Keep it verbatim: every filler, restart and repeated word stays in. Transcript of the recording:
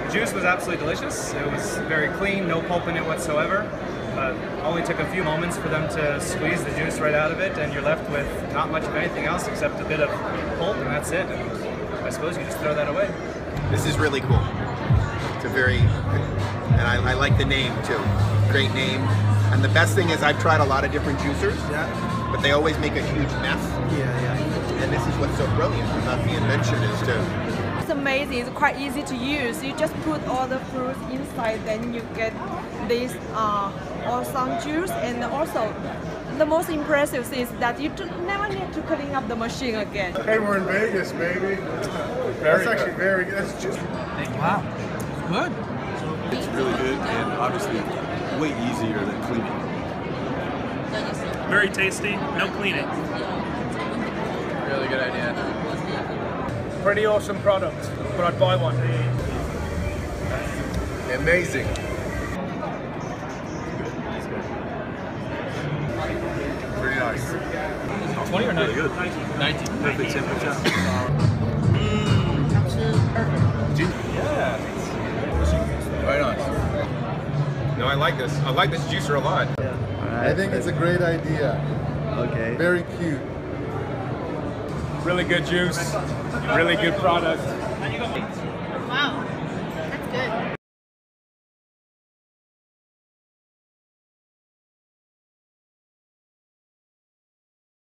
juice was absolutely delicious. It was very clean, no pulp in it whatsoever. But only took a few moments for them to squeeze the juice right out of it, and you're left with not much of anything else except a bit of pulp, and that's it. And I suppose you just throw that away. This is really cool. It's a very, and I, I like the name too. Great name. And the best thing is I've tried a lot of different juicers, Yeah. but they always make a huge mess. Yeah, yeah. And this is what's so brilliant about the invention is to It's amazing. It's quite easy to use. You just put all the fruits inside, then you get this uh, awesome juice. And also, the most impressive is that you do never need to clean up the machine again. Hey, we're in Vegas, baby. That's actually very good. That's just Wow. Good. It's really good and obviously way easier than cleaning. Very tasty, no cleaning. Really good idea. Pretty awesome product, but I'd buy one. amazing. Pretty nice. twenty or ninety? Good. ninety. Perfect temperature. Yeah. Very nice. No, I like this. I like this juicer a lot. I think it's a great idea. Okay. Very cute. Really good juice, really good product.